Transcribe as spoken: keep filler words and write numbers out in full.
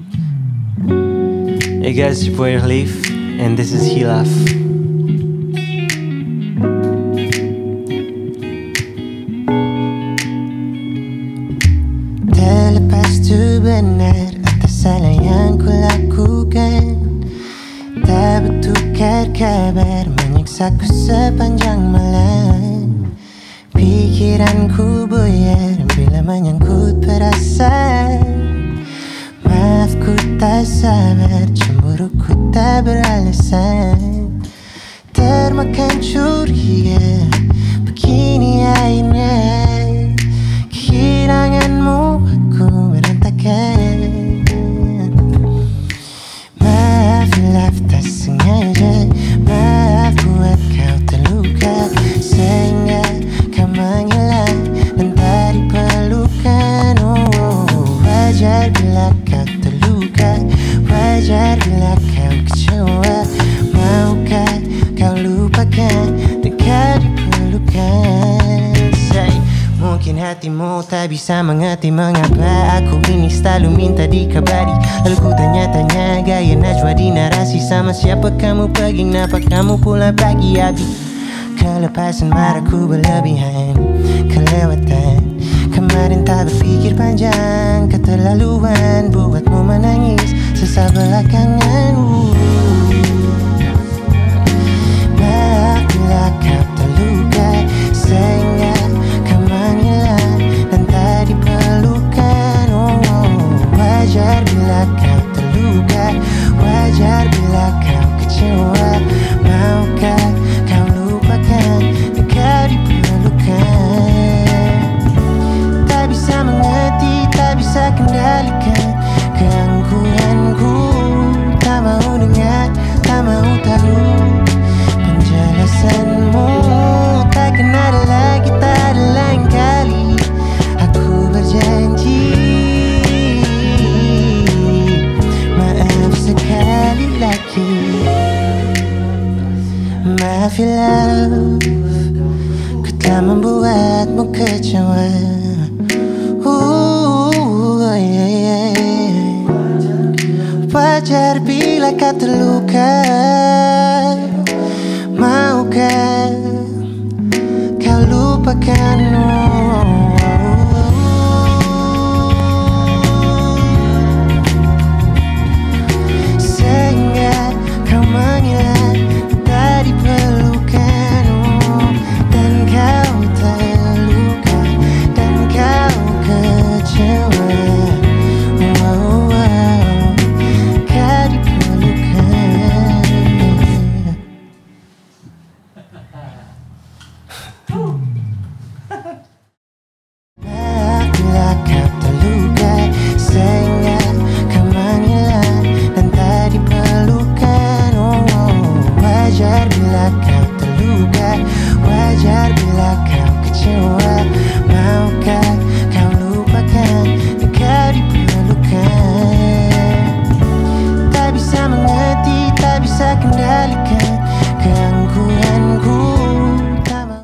Hey guys, it's your boy Leaf, and this is Hilaf. Terlepas tu benar atas salah yang kulakukan, tak bertukar kabar menyiksaku sepanjang malam. Pikiranku buyar bila menyangkut perasaan. Maafku tak sabar, cemburuku tak beralasan. Termakan curiga, begini akhirnya. Kehilanganmu aku berantakan. Maaf Hilaf, tak sengaja. Maaf buat kau terluka, sehingga kau mengelak dan tak diperlukan. Oh, wajar bila kau terluka, wajar bila kau kecewa. Maukah kau lupakan dan kau diperlukan? Say, mungkin hatimu tak bisa mengerti mengapa aku ini selalu minta dikabari. Lalu ku tanya-tanya gaya najwa di narasi, sama siapa kamu pergi, kenapa kamu pula pagi habis. Kelepasan marahku berlebihan, kelewatan. Kemarin tak berfikir panjang, keterlaluan buatmu menangis sesal belakangan. Maaf bila kau terluka, sehingga kau menghilang dan tak diperlukan. Oh, oh, wajar bila kau terluka, wajar bila kau kecewa. Maukah kau lupakan dan kau diperlukan? Tak bisa mengerti, tak bisa kendalikan keangkuhanku. Tak mau dengar, tak mau tahu penjelasanmu. Takkan ada lagi, tak ada lain kali. Aku berjanji, maaf sekali lagi. Maaf Hilaf, ku telah membuatmu kecewa. uh, yeah, yeah. Wajar bila kau terluka. Maukah kau lupakan?